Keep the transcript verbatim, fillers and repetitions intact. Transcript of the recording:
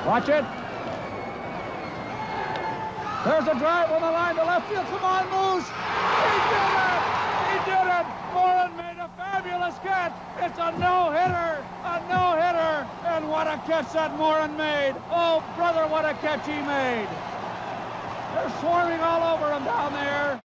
Watch it. There's a drive on the line to left field. Come on, Moose. He did it. He did it. Moran made a fabulous catch. It's a no-hitter. A no-hitter. And what a catch that Moran made. Oh, brother, what a catch he made. They're swarming all over him down there.